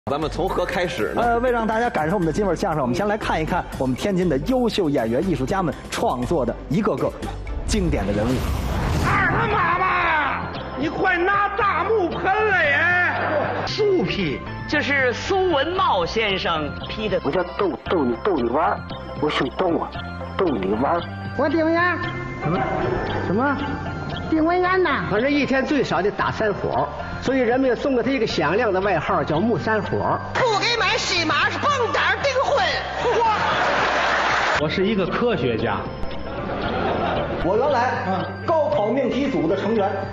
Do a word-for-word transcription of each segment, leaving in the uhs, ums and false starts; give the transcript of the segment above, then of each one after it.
咱们从何开始呢？ 呃，为让大家感受我们的京味相声，我们先来看一看我们天津的优秀演员、艺术家们创作的一个个经典的人物。 二他妈妈，你快拿大木盆来！树皮， 这是苏文茂先生批的。 我叫逗逗你逗你玩儿，我姓逗啊，逗你玩儿。 我丁文元，什么什么？丁文元呐？ 反正一天最少得打三火，所以人们送给他一个响亮的外号，叫木三火。 不给买西马是蹦跶订婚。 我是一个科学家。 我原来嗯高考命题组的成员。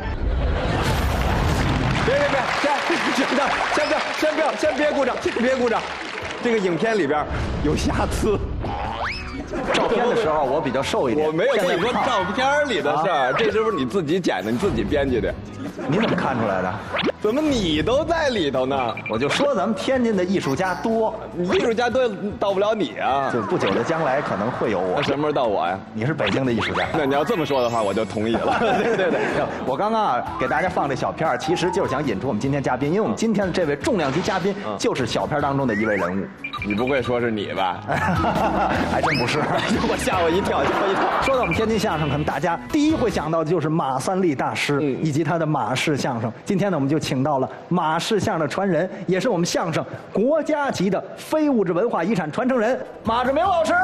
别别别，先先等，先不要，先不要，先别鼓掌，先别鼓掌。这个影片里边有瑕疵。 照片的时候我比较瘦一点。 我没有跟你说照片里的事儿，这是不是你自己剪的，你自己编辑的？ 你怎么看出来的？ 怎么你都在里头呢？ 我就说咱们天津的艺术家多， 艺术家多到不了你啊！ 就不久的将来可能会有我。 那什么时候到我呀？ 你是北京的艺术家。 那你要这么说的话，我就同意了。 对对对，我刚刚啊给大家放这小片儿，其实就是想引出我们今天嘉宾，因为我们今天的这位重量级嘉宾就是小片当中的一位人物。 你不会说是你吧？ 还真不是， 我吓我一跳，吓我一跳。 说到我们天津相声，可能大家第一会想到的就是马三立大师、嗯、以及他的马氏相声。今天呢，我们就请到了马氏相声的传人，也是我们相声国家级的非物质文化遗产传承人马志明老师。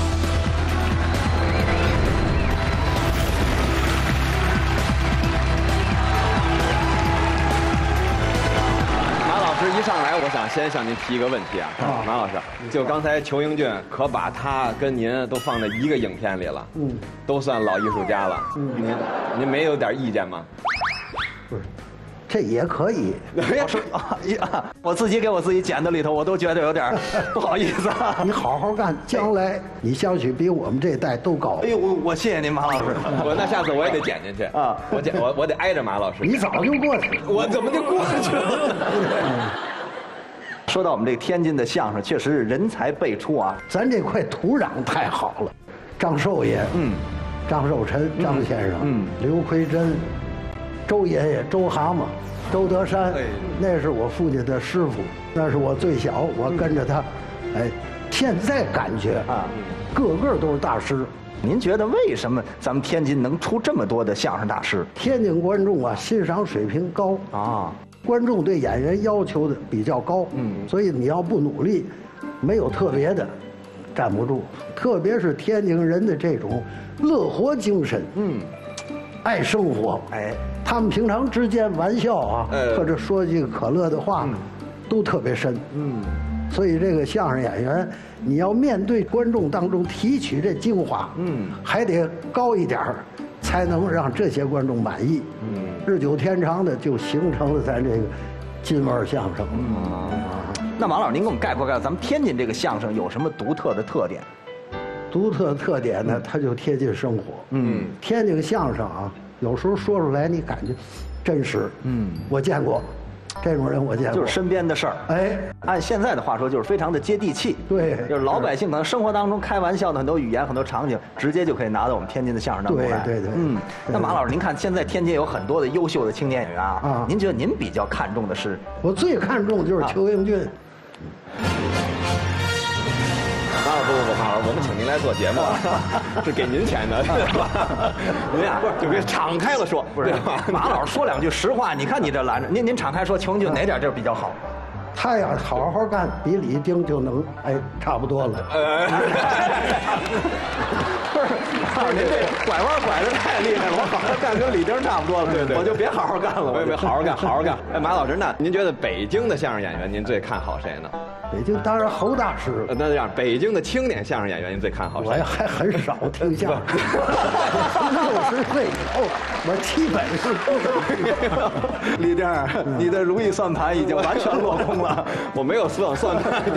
一上来，我想先向您提一个问题啊，马老师，就刚才裘英俊可把他跟您都放在一个影片里了，嗯，都算老艺术家了，嗯，您您没有点意见吗？ 不是，这也可以。 我说啊呀，我自己给我自己剪的里头，我都觉得有点不好意思啊。 你好好干，将来你相许比我们这代都高。 哎呦，我我谢谢您，马老师。 我那下次我也得剪进去啊，我剪我我得挨着马老师。 你早就过去了， 我怎么就过去了？ 说到我们这个天津的相声，确实是人才辈出啊。 咱这块土壤太好了，张寿爷，嗯，张寿臣，张先生，嗯，刘奎珍，周爷爷，周蛤蟆，周德山，那是我父亲的师傅，那是我最小，我跟着他，哎，现在感觉啊，个个都是大师。 您觉得为什么咱们天津能出这么多的相声大师？ 天津观众啊，欣赏水平高啊。观众对演员要求的比较高，嗯，所以你要不努力，没有特别的，站不住。特别是天津人的这种乐活精神，嗯，爱生活，哎，他们平常之间玩笑啊，呃、或者说句可乐的话，嗯、都特别深，嗯，所以这个相声演员，你要面对观众当中提取这精华，嗯，还得高一点儿。才能让这些观众满意，嗯，日久天长的就形成了咱这个京味相声。 嗯，那马老师，您给我们概括概括咱们天津这个相声有什么独特的特点？ 独特的特点呢，它就贴近生活。嗯，天津相声啊，有时候说出来你感觉真实。嗯，我见过。这种人我见过， 就是身边的事儿。哎，按现在的话说，就是非常的接地气。 对， 就是老百姓可能生活当中开玩笑的很多语言、很多场景，直接就可以拿到我们天津的相声当中来。 对对对。嗯， 那马老师，您看现在天津有很多的优秀的青年演员啊，啊您觉得您比较看重的是？ 我最看重的就是裘英俊。 马老师，不不不，马老师，我们请您来做节目，是给您钱的，是吧？您呀，就别敞开了说， 不是？马老师说两句实话，你看你这拦着，您您敞开说，裘英俊哪点就是比较好？ 他要好好干，比李丁就能哎差不多了。呃， 不是，您这拐弯拐的太厉害了，我好好干跟李丁差不多了，对对，我就别好好干了， 我也别好好干，好好干。哎，马老师，那您觉得北京的相声演员，您最看好谁呢？ 北京当然侯大师。 那这样，北京的青年相声演员，您最看好谁？ 我还很少听相声。六十岁以后，我基本是不李丁，你的如意算盘已经完全落空了。 我没有算算盘。